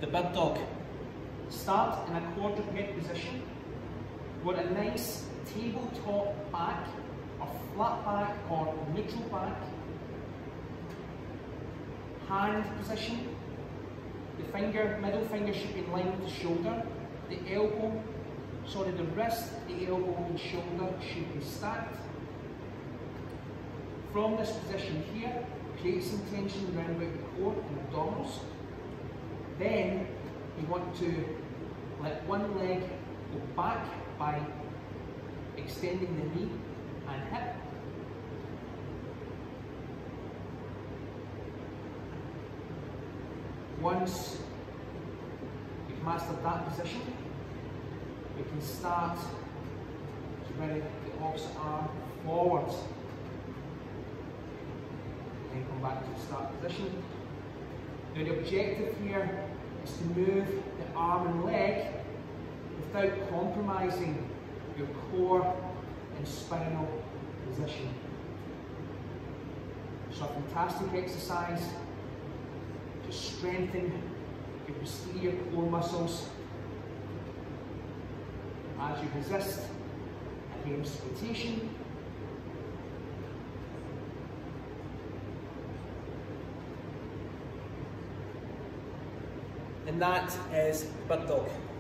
the bird dog. Start in a quadruped position. Want a nice tabletop back, or flat back, or neutral back. Hand position. The middle finger should be in line with the shoulder. The wrist, the elbow and shoulder should be stacked. From this position here, create some tension around about the core and abdominals. Then you want to let one leg go back by extending the knee and hip. Once you've mastered that position, we can start to bring the opposite arm forward. Then come back to the start position. Now the objective here is to move the arm and leg without compromising your core and spinal position. So a fantastic exercise to strengthen your posterior core muscles as you resist against rotation. And that is bird dog.